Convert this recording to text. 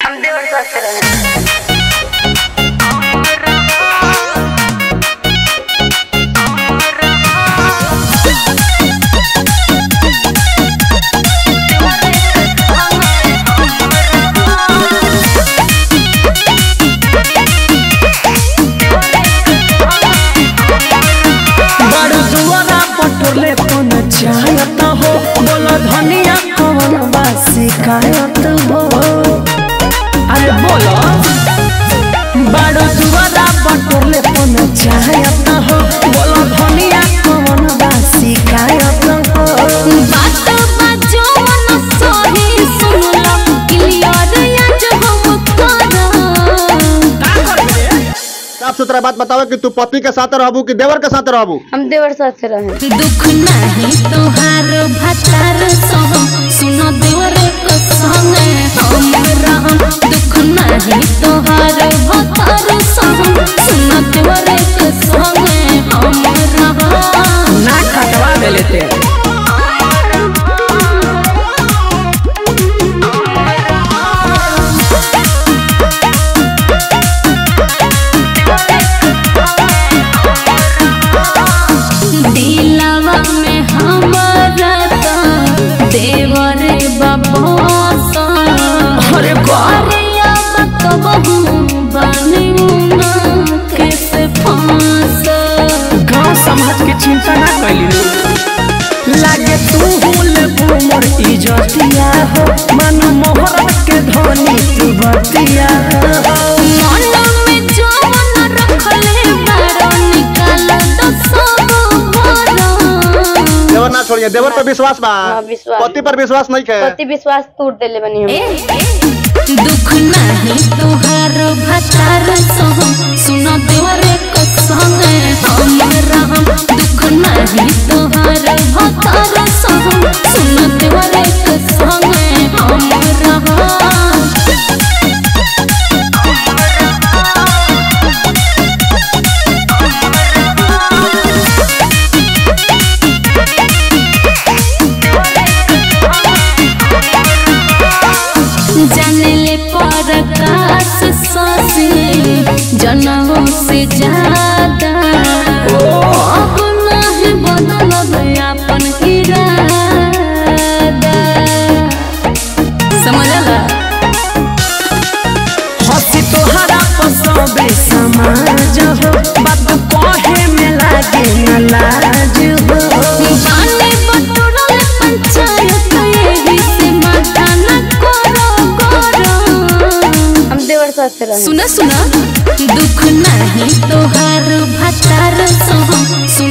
हम देवर साथ रहे। चाहत हो बोलो धनिया कौन बा शिकायत हो। अरे बोलो बड़ो दुआरा बटोले पन चाहत हो बोलो धनिया कौन बा शिकायत हो। बात बाजो न सही सुन लो क्लियर आज हम साफ सुथरा बात बताओ कि तू पति के साथ रहबू कि देवर के साथ रहबू? हम देवर साथ रहे। दुख नहीं तोहार भतार सह सुनो देवर के संग हम रहम। दुख नहीं तोहार भतार सह सुनो देवर के संग हम रहम। ना खटवा दे लेते चिंता ना कैली लागे तू भूल मोर इज्जतिया हो मन मोहर के धनी तू बतिया मन में जवन रखले बारो निकाल दो सब भरो। देवर ना छोड़िए, देवर पे विश्वास बा, पति पर विश्वास नहीं है। पति विश्वास टूट देले बनी हम। दुख नहीं तोहार भतार सह सुनो देवर के संग हम रहम। दुख नहीं तोहार भतार सह सुनो देवर के संग हम रहम। जानले प्रकाश ससे जनमों से ज्यादा अब नहीं बदलब अपन इरादा। समझला हंसी तोहरा पसंद समाज हो बात कहे में लागे न लाज हो। बाने बटोरल पंचायत एही से माथा न करो करो। हम देवर साथ रहे। सुना सुना दुख नहीं तोहार भतार सह